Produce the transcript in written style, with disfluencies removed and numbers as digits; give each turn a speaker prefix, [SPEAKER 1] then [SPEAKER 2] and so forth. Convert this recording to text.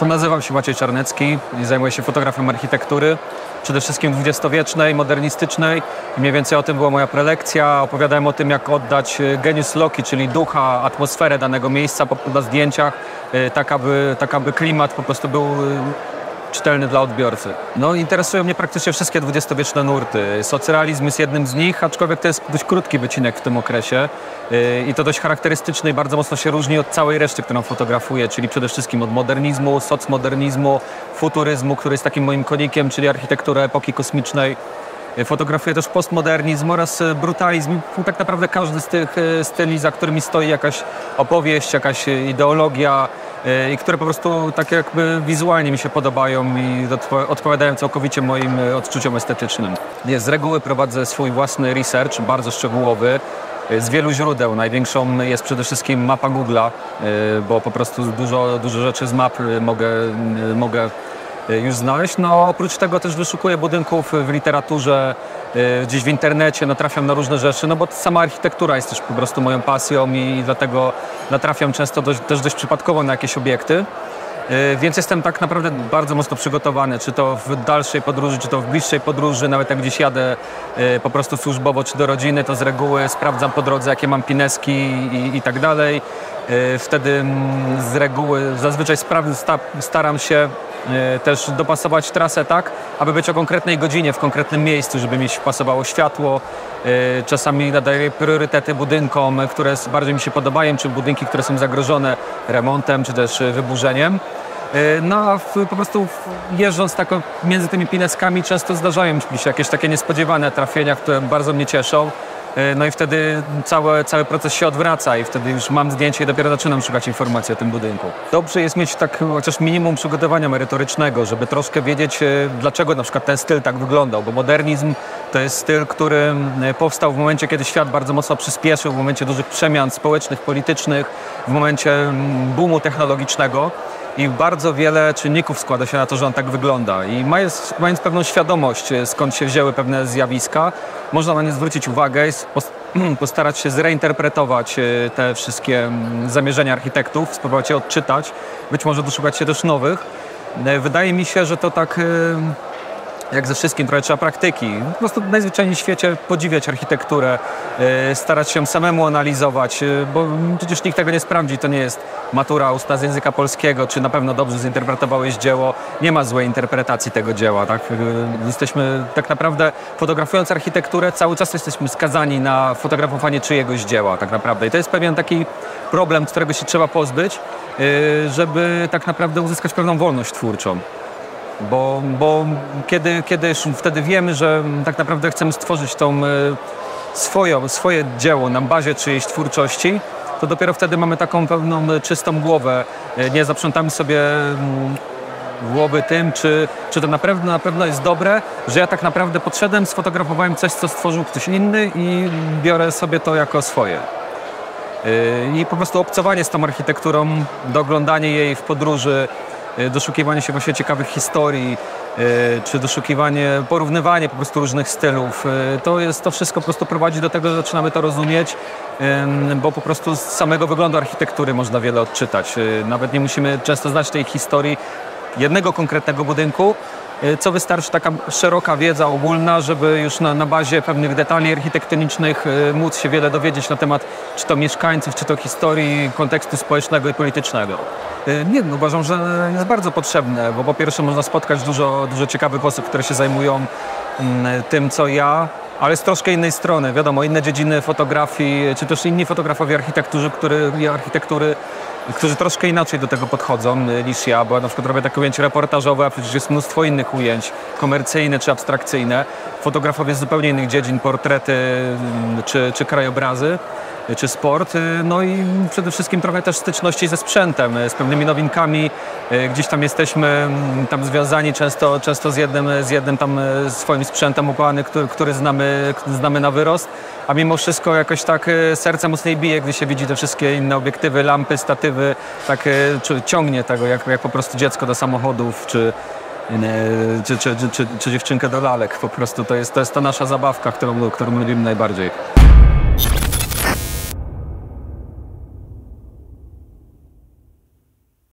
[SPEAKER 1] To nazywam się Maciej Czarnecki i zajmuję się fotografią architektury, przede wszystkim dwudziestowiecznej, modernistycznej. Mniej więcej o tym była moja prelekcja. Opowiadałem o tym, jak oddać genius loci, czyli ducha, atmosferę danego miejsca na zdjęciach, tak aby klimat po prostu był czytelny dla odbiorcy. No, interesują mnie praktycznie wszystkie dwudziestowieczne nurty. Socrealizm jest jednym z nich, aczkolwiek to jest dość krótki wycinek w tym okresie i to dość charakterystyczny i bardzo mocno się różni od całej reszty, którą fotografuję, czyli przede wszystkim od modernizmu, socmodernizmu, futuryzmu, który jest takim moim konikiem, czyli architekturę epoki kosmicznej. Fotografuję też postmodernizm oraz brutalizm. Tak naprawdę każdy z tych styli, za którymi stoi jakaś opowieść, jakaś ideologia i które po prostu tak jakby wizualnie mi się podobają i odpowiadają całkowicie moim odczuciom estetycznym. Z reguły prowadzę swój własny research, bardzo szczegółowy, z wielu źródeł. Największą jest przede wszystkim mapa Google'a, bo po prostu dużo rzeczy z map mogę już znaleźć. No, oprócz tego też wyszukuję budynków w literaturze, gdzieś w internecie, natrafiam na różne rzeczy, no bo sama architektura jest też po prostu moją pasją i dlatego natrafiam często też dość przypadkowo na jakieś obiekty. Więc jestem tak naprawdę bardzo mocno przygotowany, czy to w dalszej podróży, czy to w bliższej podróży, nawet jak gdzieś jadę po prostu służbowo, czy do rodziny, to z reguły sprawdzam po drodze, jakie mam pineski i tak dalej. Wtedy z reguły zazwyczaj staram się też dopasować trasę tak, aby być o konkretnej godzinie, w konkretnym miejscu, żeby mi pasowało światło. Czasami nadaję priorytety budynkom, które bardziej mi się podobają, czy budynki, które są zagrożone remontem, czy też wyburzeniem. No a po prostu jeżdżąc tak między tymi pineskami często zdarzają mi się jakieś takie niespodziewane trafienia, które bardzo mnie cieszą. No i wtedy cały proces się odwraca i wtedy już mam zdjęcie i dopiero zaczynam szukać informacji o tym budynku. Dobrze jest mieć tak chociaż minimum przygotowania merytorycznego, żeby troszkę wiedzieć, dlaczego na przykład ten styl tak wyglądał, bo modernizm to jest styl, który powstał w momencie, kiedy świat bardzo mocno przyspieszył, w momencie dużych przemian społecznych, politycznych, w momencie boomu technologicznego. I bardzo wiele czynników składa się na to, że on tak wygląda. I mając pewną świadomość, skąd się wzięły pewne zjawiska, można na nie zwrócić uwagę i postarać się zreinterpretować te wszystkie zamierzenia architektów, spróbować je odczytać, być może doszukać się też nowych. Wydaje mi się, że to tak jak ze wszystkim, trochę trzeba praktyki. Po prostu najzwyczajniej w świecie podziwiać architekturę, starać się samemu analizować, bo przecież nikt tego nie sprawdzi. To nie jest matura ustna z języka polskiego, czy na pewno dobrze zinterpretowałeś dzieło. Nie ma złej interpretacji tego dzieła. Tak? Jesteśmy tak naprawdę, fotografując architekturę, cały czas jesteśmy skazani na fotografowanie czyjegoś dzieła tak naprawdę. I to jest pewien taki problem, którego się trzeba pozbyć, żeby tak naprawdę uzyskać pewną wolność twórczą. Bo kiedy już wtedy wiemy, że tak naprawdę chcemy stworzyć swoje dzieło na bazie czyjejś twórczości, to dopiero wtedy mamy taką pewną czystą głowę. Nie zaprzątamy sobie głowy tym, czy to na pewno jest dobre, że ja tak naprawdę podszedłem, sfotografowałem coś, co stworzył ktoś inny i biorę sobie to jako swoje. I po prostu obcowanie z tą architekturą, doglądanie jej w podróży, doszukiwanie się właśnie ciekawych historii, czy porównywanie po prostu różnych stylów. To wszystko po prostu prowadzi do tego, że zaczynamy to rozumieć, bo po prostu z samego wyglądu architektury można wiele odczytać. Nawet nie musimy często znać tej historii jednego konkretnego budynku, co wystarczy taka szeroka wiedza ogólna, żeby już na bazie pewnych detali architektonicznych móc się wiele dowiedzieć na temat czy to mieszkańców, czy to historii, kontekstu społecznego i politycznego. Nie, no, uważam, że jest bardzo potrzebne, bo po pierwsze można spotkać dużo ciekawych osób, które się zajmują tym, co ja, ale z troszkę innej strony. Wiadomo, inne dziedziny fotografii, czy też inni fotografowie architektury, którzy troszkę inaczej do tego podchodzą niż ja, bo ja na przykład robię takie ujęcie reportażowe, a przecież jest mnóstwo innych ujęć, komercyjne czy abstrakcyjne. Fotografowie z zupełnie innych dziedzin, portrety czy krajobrazy, czy sport. No i przede wszystkim trochę też styczności ze sprzętem, z pewnymi nowinkami. Gdzieś tam jesteśmy związani często z jednym tam swoim sprzętem układanym, który znamy na wyrost. A mimo wszystko jakoś tak serce mocniej bije, gdy się widzi te wszystkie inne obiektywy, lampy, statywy, tak ciągnie tego, jak po prostu dziecko do samochodów, czy dziewczynkę do lalek. Po prostu to jest ta nasza zabawka, którą lubimy najbardziej.